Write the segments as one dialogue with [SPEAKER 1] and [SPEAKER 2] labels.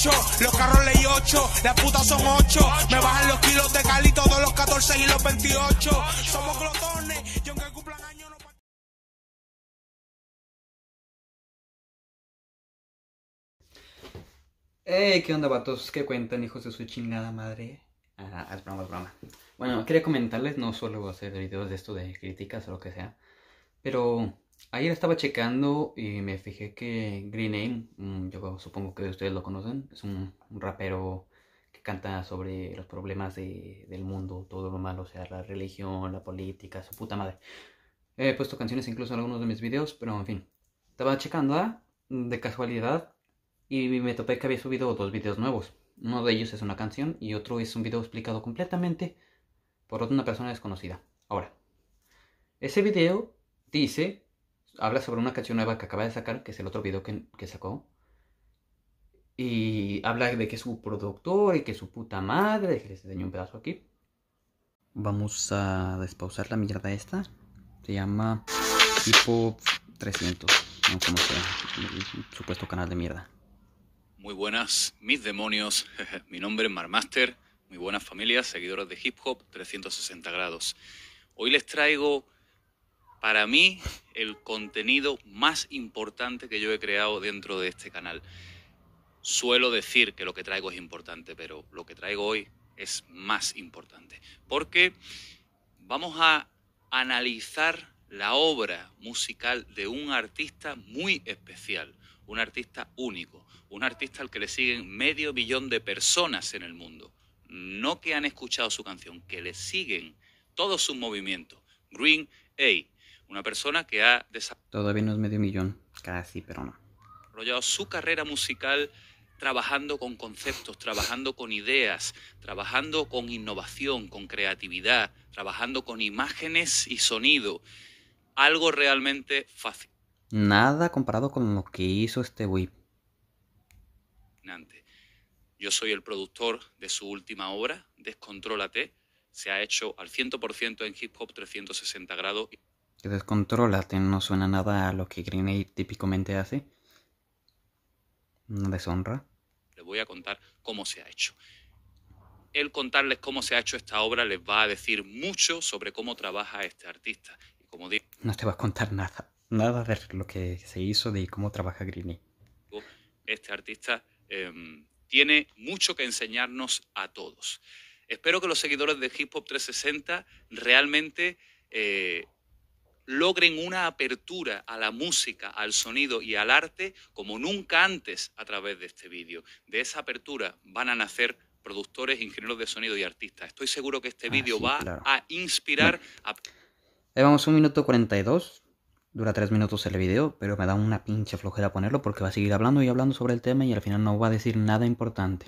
[SPEAKER 1] 8, los carros ley 8, las putas son 8. Me bajan los kilos de Cali, todos los 14 y los 28. Somos glotones, y aunque cumplan años no...
[SPEAKER 2] Hey, ¿qué onda, vatos? ¿Qué cuentan, hijos de su chingada madre? Es broma, es broma. Bueno, quería comentarles, no suelo hacer videos de esto de críticas o lo que sea, pero ayer estaba checando y me fijé que Green Name, yo supongo que ustedes lo conocen, es un rapero que canta sobre los problemas del mundo, todo lo malo, o sea, la religión, la política, su puta madre. He puesto canciones incluso en algunos de mis videos, pero en fin. Estaba checando de casualidad y me topé que había subido 2 videos nuevos. Uno de ellos es una canción y otro es un video explicado completamente por una persona desconocida. Ahora, ese video habla sobre una canción nueva que acaba de sacar, que es el otro video que sacó. Y habla de que es su productor y que es su puta madre, de que les enseño un pedazo aquí. Vamos a despausar la mierda esta. Se llama Tipo 300, no como sea, el supuesto canal de mierda.
[SPEAKER 3] Muy buenas, mis demonios. Mi nombre es Marmaster. Muy buenas familias, seguidores de Hip Hop 360 grados. Hoy les traigo, para mí, el contenido más importante que yo he creado dentro de este canal. Suelo decir que lo que traigo es importante, pero lo que traigo hoy es más importante. Porque vamos a analizar la obra musical de un artista muy especial, un artista único, un artista al que le siguen 500 000 de personas en el mundo. No que han escuchado su canción, que le siguen todos sus movimientos. Green A, una persona que ha
[SPEAKER 2] Todavía no es 500 000, casi, pero no.
[SPEAKER 3] desarrollado su carrera musical trabajando con conceptos, trabajando con ideas, trabajando con innovación, con creatividad, trabajando con imágenes y sonido. Algo realmente fácil.
[SPEAKER 2] Nada comparado con lo que hizo este güey.
[SPEAKER 3] Yo soy el productor de su última obra, Descontrólate. Se ha hecho al 100% en Hip Hop 360 grados.
[SPEAKER 2] Que Descontrólate no suena nada a lo que Green A típicamente hace. Una deshonra.
[SPEAKER 3] Les voy a contar cómo se ha hecho. El contarles cómo se ha hecho esta obra les va a decir mucho sobre cómo trabaja este artista. Y como digo,
[SPEAKER 2] no te va a contar nada. Nada de lo que se hizo, de cómo trabaja Green A.
[SPEAKER 3] Este artista tiene mucho que enseñarnos a todos. Espero que los seguidores de Hip Hop 360 realmente logren una apertura a la música, al sonido y al arte como nunca antes a través de este vídeo. De esa apertura van a nacer productores, ingenieros de sonido y artistas. Estoy seguro que este vídeo
[SPEAKER 2] sí,
[SPEAKER 3] va
[SPEAKER 2] claro.
[SPEAKER 3] a inspirar a...
[SPEAKER 2] Ahí vamos, 1 minuto 42. Dura 3 minutos el video, pero me da una pinche flojera ponerlo porque va a seguir hablando y hablando sobre el tema y al final no va a decir nada importante.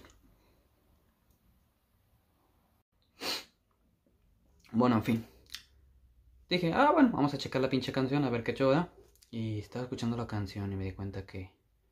[SPEAKER 2] Bueno, en fin. Dije, bueno, vamos a checar la pinche canción a ver qué choda. Y estaba escuchando la canción y me di cuenta que...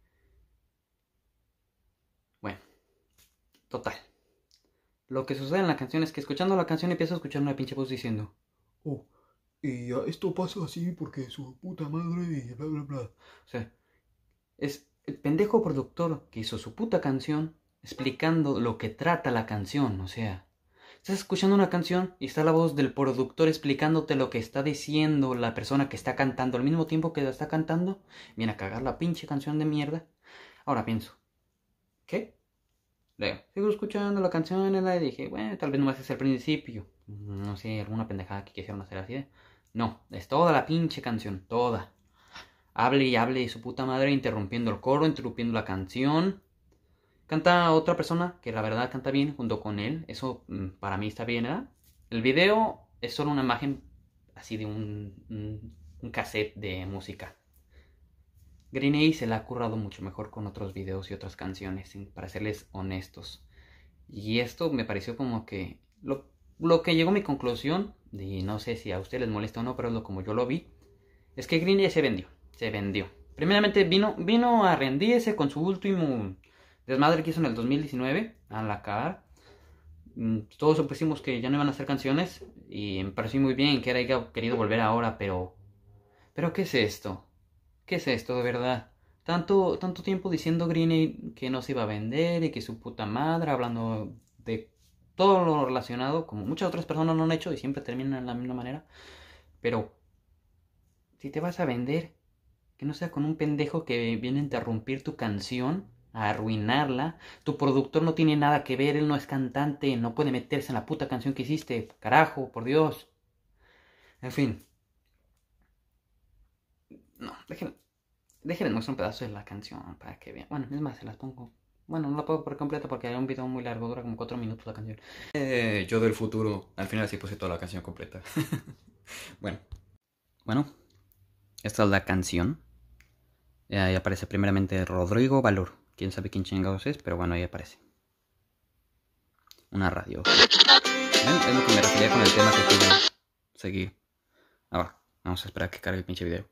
[SPEAKER 2] Bueno, total. Lo que sucede en la canción es que escuchando la canción empiezo a escuchar una pinche voz diciendo... Oh, y esto pasa así porque su puta madre y bla bla bla. O sea, es el pendejo productor que hizo su puta canción explicando lo que trata la canción. O sea, estás escuchando una canción y está la voz del productor explicándote lo que está diciendo la persona que está cantando al mismo tiempo que la está cantando. Viene a cagar la pinche canción de mierda. Ahora pienso, ¿qué? Luego, sigo escuchando la canción y dije, bueno, tal vez no es el principio. No sé, alguna pendejada que quisieron hacer así. No, es toda la pinche canción, toda. Hable y hable de su puta madre, interrumpiendo el coro, interrumpiendo la canción. Canta otra persona que la verdad canta bien junto con él. Eso para mí está bien, ¿verdad? El video es solo una imagen así de un cassette de música. Green A se la ha currado mucho mejor con otros videos y otras canciones, para serles honestos. Y esto me pareció como que lo que llegó a mi conclusión, y no sé si a ustedes les molesta o no, pero es como yo lo vi, es que Green A se vendió. Primeramente vino a rendirse con su último desmadre que hizo en el 2019, a la cara. Todos supusimos que ya no iban a hacer canciones, y me pareció muy bien que haya querido volver ahora, pero ¿qué es esto? ¿Qué es esto de verdad? Tanto tiempo diciendo Green que no se iba a vender y que su puta madre, hablando de todo lo relacionado, como muchas otras personas lo han hecho y siempre terminan de la misma manera. Pero si te vas a vender, que no sea con un pendejo que viene a interrumpir tu canción, a arruinarla. Tu productor no tiene nada que ver, él no es cantante, no puede meterse en la puta canción que hiciste. Carajo, por Dios. En fin. No, déjenme mostrar un pedazo de la canción para que vean. Bueno, es más, se las pongo. Bueno, no la pongo por completo porque hay un video muy largo, dura como 4 minutos la canción. Yo del futuro, al final sí puse toda la canción completa. Bueno, esta es la canción. Ahí aparece primeramente Rodrigo Valor. Quién sabe quién chingados es, pero bueno, ahí aparece. Una radio. ¿Ven? Es lo que me refería con el tema que quiero seguir. Ahora, vamos a esperar a que cargue el pinche video.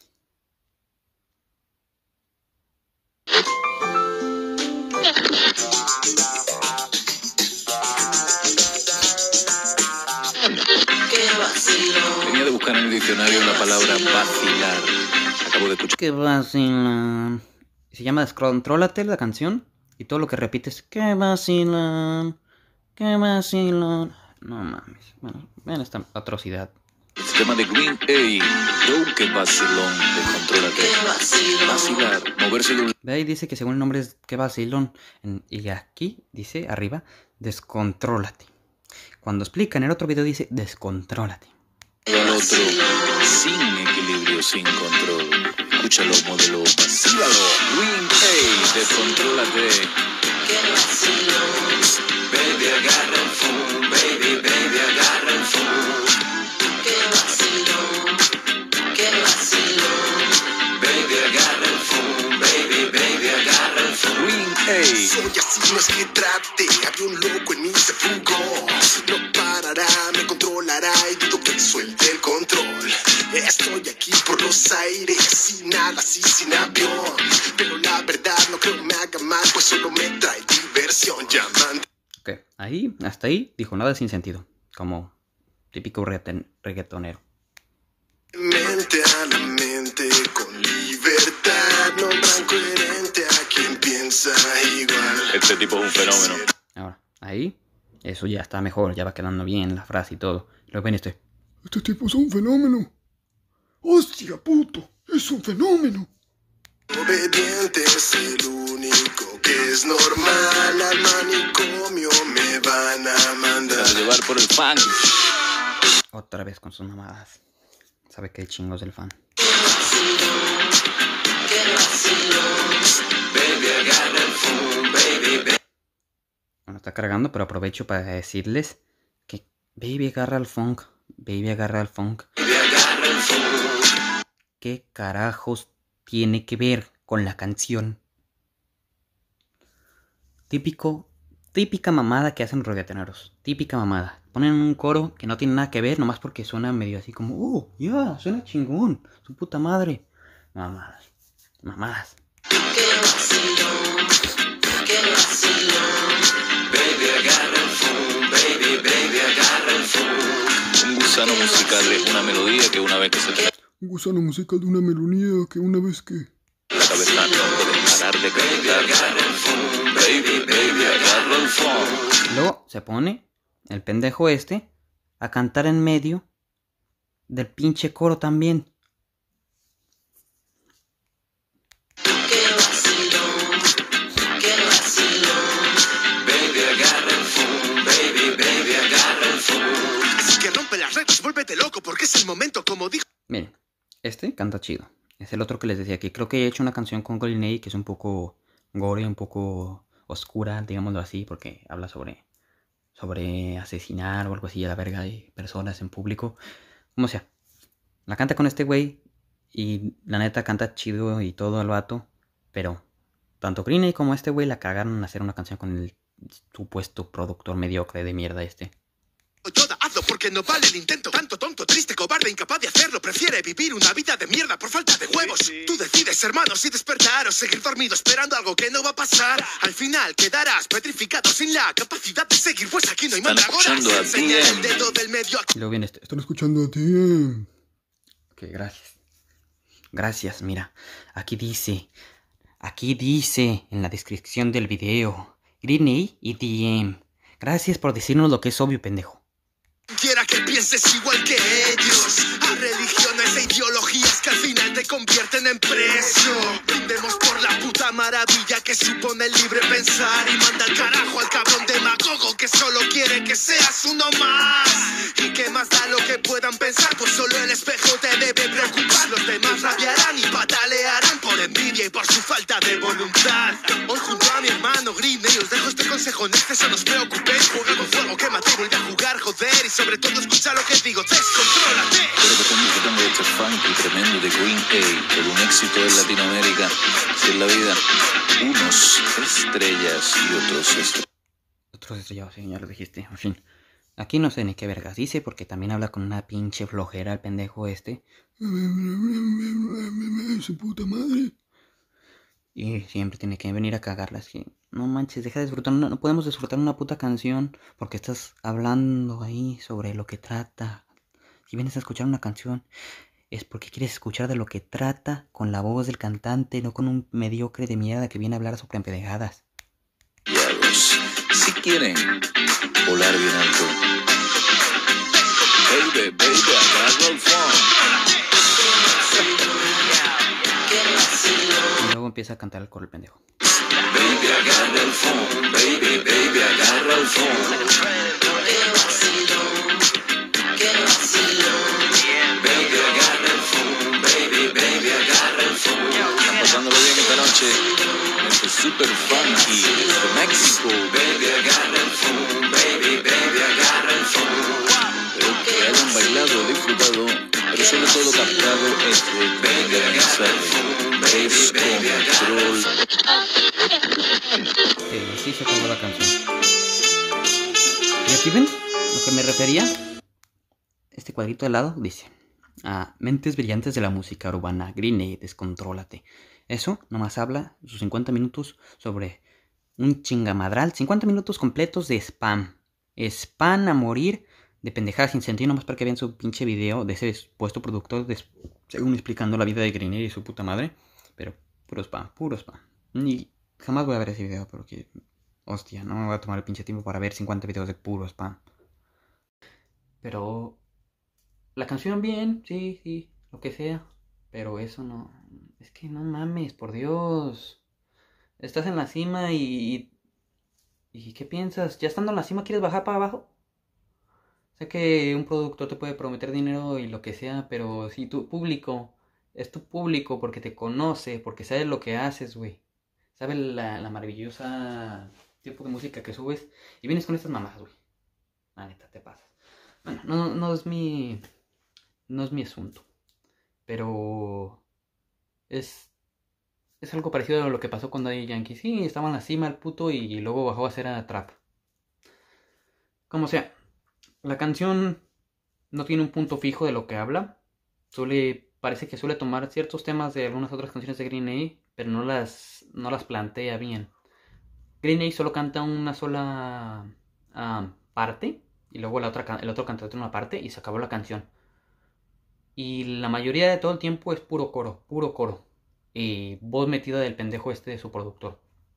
[SPEAKER 3] Venía de buscar en el diccionario la palabra vacilar. Acabo de escuchar.
[SPEAKER 2] Que vacilan. Se llama Descontrólate la canción. Y todo lo que repites, que vacilan. Que vacilan. No mames. Bueno, vean esta atrocidad.
[SPEAKER 3] El tema de Green Day. Que vacilón. Descontrólate. Vacilar. Moverse de un...
[SPEAKER 2] Ve ahí dice que según el nombre es que vacilón. Y aquí dice arriba, descontrólate. Cuando explica en el otro video dice descontrólate.
[SPEAKER 3] al otro, sin equilibrio, sin control. Escúchalo, modelo, vacílalo. Green Day, descontrólate.
[SPEAKER 4] Que vacilo, baby, agarra el phone, baby, agarra el phone. Que vacilo, baby, agarra el phone, baby, agarra el phone.
[SPEAKER 3] Green Day.
[SPEAKER 5] Soy así, no es que trate, había un loco en mí, se fugó. No parará, me controlará y dudo que suelte el control. Estoy aquí por los aires, sin nada, así sin avión. Pero la verdad no creo me haga mal, pues solo me trae diversión llamando.
[SPEAKER 2] Ok, ahí, hasta ahí, dijo nada sin sentido. Como típico reggaetonero.
[SPEAKER 5] Mente a la mente con libertad, nombran coherente a quien piensa igual.
[SPEAKER 3] Este tipo es un fenómeno.
[SPEAKER 2] Ahora, ahí, eso ya está mejor, ya va quedando bien la frase y todo. Luego ven este
[SPEAKER 5] tipo es un fenómeno. ¡Hostia, puto! ¡Es un fenómeno! Obediente es el único que es normal. Al manicomio me van a mandar.
[SPEAKER 3] A llevar por el fan.
[SPEAKER 2] Otra vez con sus mamadas. Sabe que hay chingos del fan. Bueno, está cargando, pero aprovecho para decirles que baby agarra el funk. Baby agarra el funk. ¿Qué carajos tiene que ver con la canción? Típica mamada que hacen los reggaetoneros. Típica mamada. Ponen un coro que no tiene nada que ver, nomás porque suena medio así como, ya, suena chingón, su puta madre. Mamadas.
[SPEAKER 3] Un gusano musical es una melodía que una vez que se te
[SPEAKER 5] Un gusano musical de una melodía que una vez que...
[SPEAKER 3] la cabeza no puedes parar de cantar. Baby, agarra el phone.
[SPEAKER 2] Luego se pone el pendejo este a cantar en medio del pinche coro también.
[SPEAKER 5] Baby, agarra el phone, baby, agarra el phone. Así que rompe las reglas, vuélvete loco, porque es el momento, como dijo.
[SPEAKER 2] Miren, este canta chido. Es el otro que les decía aquí. Creo que he hecho una canción con Green Day que es un poco gore, un poco oscura, digámoslo así, porque habla sobre asesinar o algo así a la verga de personas en público. Como sea, la canta con este güey y la neta canta chido y todo el vato, pero tanto Green Day como este güey la cagaron en hacer una canción con el supuesto productor mediocre de mierda este.
[SPEAKER 5] Yoda, hazlo porque no vale el intento. Tanto tonto, triste, cobarde, incapaz de hacerlo. Prefiere vivir una vida de mierda por falta de huevos. Sí. Tú decides, hermano, si despertar o seguir dormido esperando algo que no va a pasar. Al final quedarás petrificado sin la capacidad de seguir, pues aquí no hay mandragoras.
[SPEAKER 3] Escuchando a
[SPEAKER 5] Enseña el dedo del medio.
[SPEAKER 2] Y luego viene este.
[SPEAKER 5] Están escuchando a ti.
[SPEAKER 2] Ok, gracias. Gracias, mira. Aquí dice, Aquí dice en la descripción del video, Green y DM. Gracias por decirnos lo que es obvio, pendejo.
[SPEAKER 5] Quiera que pienses igual que ellos, a religiones e ideologías que al final te convierten en preso. Brindemos por la puta maravilla que supone el libre pensar y manda al carajo al cabrón demagogo que solo quiere que seas uno más. Y que más da lo que puedan pensar, pues solo el espejo te debe preocupar. Los demás rabiarán y patalearán por envidia y por su falta de voluntad. Hoy junto a mi hermano Green Day os dejo este consejo, en exceso no os preocupéis. Juega con fuego, quémate y vuelve a jugar, joder. Y sobre todo escucha lo que digo, descontrólate.
[SPEAKER 6] Pero te tengo que tengo este funky tremendo de Green Day, todo un éxito en Latinoamérica. Si en la vida, unos estrellas y otros estrellas.
[SPEAKER 2] Otros estrellados, sí, ya lo dijiste, en fin. Aquí no sé ni qué vergas dice, porque también habla con una pinche flojera el pendejo este. Su puta madre. Y siempre tiene que venir a cagarlas. Que no manches, deja de disfrutar. No podemos disfrutar una puta canción porque estás hablando ahí sobre lo que trata. Si vienes a escuchar una canción, es porque quieres escuchar de lo que trata con la voz del cantante, no con un mediocre de mierda que viene a hablar sobre empedejadas.
[SPEAKER 6] Si quieren volar bien alto, baby, baby, agarra el phone.
[SPEAKER 2] Y luego empieza a cantar el coro el pendejo.
[SPEAKER 6] Baby, agarra el phone, baby, baby, agarra el phone. Baby, agarra el phone, baby, baby, agarra el phone. Están pasándolo bien esta noche. Este super funky de México. Baby, agarra el phone, baby, baby, agarra el phone. Espero que hayan bailado, disfrutado, pero sobre todo captado este tremendo mensaje. Descontrol.
[SPEAKER 2] Sí se acabó la canción. ¿Y aquí ven lo que me refería? Este cuadrito de lado dice: mentes brillantes de la música urbana, Green Day, descontrólate. Eso nomás habla sus 50 minutos sobre un chingamadral, 50 minutos completos de spam. Spam a morir de pendejadas sin sentido, nomás para que vean su pinche video de ese supuesto productor, según explicando la vida de Green Day y su puta madre. Pero puro spam, puro spam. Y jamás voy a ver ese video porque, hostia, no me voy a tomar el pinche tiempo para ver 50 videos de puro spam. Pero la canción bien, sí, lo que sea. Pero eso no, es que no mames, por Dios. Estás en la cima y ¿qué piensas? ¿Ya estando en la cima quieres bajar para abajo? Sé que un productor te puede prometer dinero y lo que sea, pero si tu público es tu público porque te conoce, porque sabe lo que haces, güey. Sabe la maravillosa tipo de música que subes y vienes con estas mamadas, güey. La neta, te pasas. Bueno, no es mi asunto. Pero es algo parecido a lo que pasó con Daddy Yankee. Sí, estaba en la cima el puto y luego bajó a hacer a trap. Como sea, la canción no tiene un punto fijo de lo que habla. Parece que suele tomar ciertos temas de algunas otras canciones de Green Day, pero no las plantea bien. Green Day solo canta una sola parte y luego el otro canta una parte y se acabó la canción. Y la mayoría de todo el tiempo es puro coro. Y voz metida del pendejo este de su productor.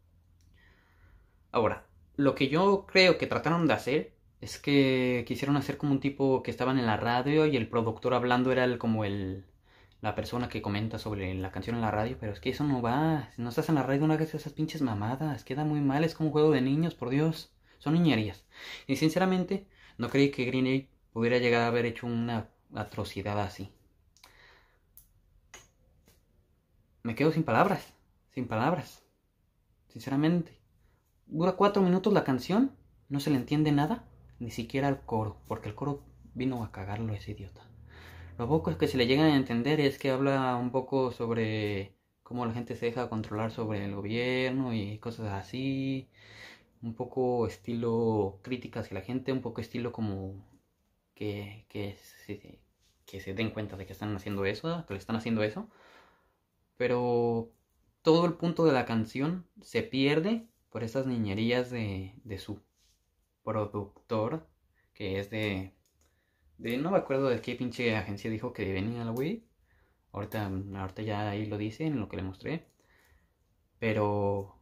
[SPEAKER 2] Ahora, lo que yo creo que trataron de hacer es que quisieron hacer como un tipo que estaban en la radio y el productor hablando era la persona que comenta sobre la canción en la radio. Pero es que eso no va. Si no estás en la radio no hagas esas pinches mamadas. Queda muy mal, es como un juego de niños, por Dios. Son niñerías. Y sinceramente, no creí que Green Day pudiera llegar a haber hecho una atrocidad así. Me quedo sin palabras. Sinceramente. Dura 4 minutos la canción. No se le entiende nada. Ni siquiera el coro. Porque el coro vino a cagarlo ese idiota. Lo poco que se le llega a entender es que habla un poco sobre cómo la gente se deja controlar sobre el gobierno y cosas así. Un poco estilo crítica hacia la gente. Un poco estilo como que se den cuenta de que están haciendo eso, que le están haciendo eso. Pero todo el punto de la canción se pierde por esas niñerías de su productor, que es de no me acuerdo de qué pinche agencia dijo que venía la güey. Ahorita ya ahí lo dice en lo que le mostré. Pero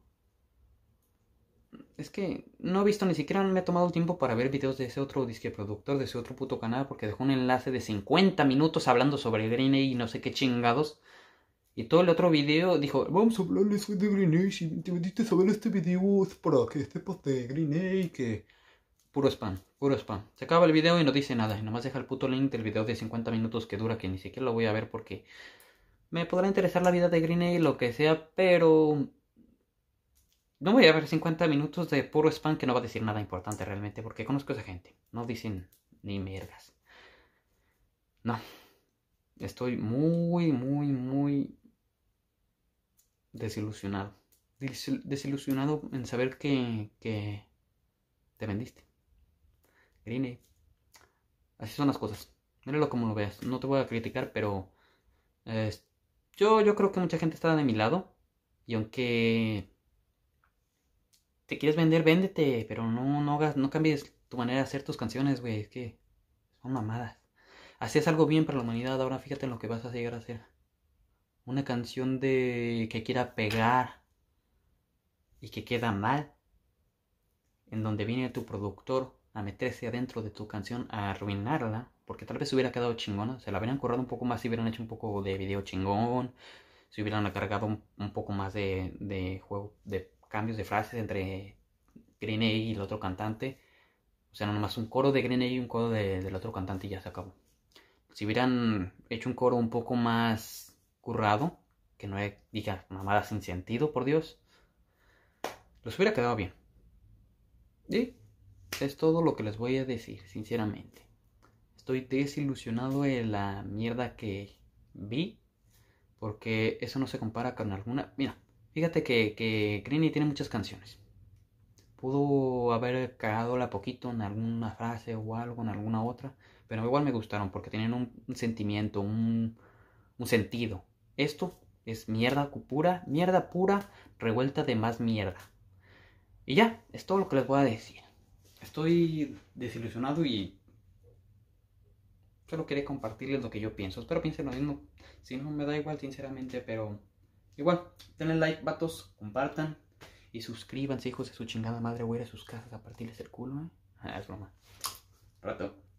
[SPEAKER 2] es que no he visto, ni siquiera me he tomado el tiempo para ver videos de ese otro disque productor, de ese otro puto canal, porque dejó un enlace de 50 minutos hablando sobre Green Egg y no sé qué chingados. Y todo el otro video dijo, vamos a hablarles de Green Egg, si te metiste a ver este video es para que sepas de Green Egg, que... Puro spam, puro spam. Se acaba el video y no dice nada, y nomás deja el puto link del video de 50 minutos que dura, que ni siquiera lo voy a ver porque... Me podrá interesar la vida de Green Egg, lo que sea, pero... No voy a ver 50 minutos de puro spam que no va a decir nada importante realmente, porque conozco a esa gente. No dicen ni mierdas. No. Estoy muy desilusionado. Desilusionado en saber que te vendiste. Green Egg. Así son las cosas. Míralo como lo veas. No te voy a criticar, pero... Yo creo que mucha gente está de mi lado. Y aunque... te quieres vender, véndete, pero no cambies tu manera de hacer tus canciones, güey. Es que son mamadas. Hacías algo bien para la humanidad, ahora fíjate en lo que vas a llegar a hacer. Una canción de que quiera pegar y que queda mal, en donde viene tu productor a meterse adentro de tu canción a arruinarla, porque tal vez hubiera quedado chingona. Se la hubieran currado un poco más si hubieran hecho un poco de video chingón, si hubieran cargado un poco más de juego, de cambios de frases entre Green Egg y el otro cantante. O sea, no nomás un coro de Green Egg y un coro del otro cantante y ya se acabó. Si hubieran hecho un coro un poco más currado, que no diga mamadas sin sentido, por Dios, les hubiera quedado bien. Y es todo lo que les voy a decir, sinceramente. Estoy desilusionado de la mierda que vi, porque eso no se compara con alguna... Mira, fíjate que Green Egg tiene muchas canciones. Pudo haber cagado poquito en alguna frase o algo, en alguna otra, pero igual me gustaron porque tienen un sentimiento, un sentido. Esto es mierda pura, revuelta de más mierda. Y ya, es todo lo que les voy a decir. Estoy desilusionado y solo quería compartirles lo que yo pienso. Espero piensen lo mismo. Si no, me da igual, sinceramente, pero igual, denle like, vatos, compartan. Y suscríbanse, hijos de su chingada madre. Voy a ir a sus casas a partirles el culo, Es broma. Rato.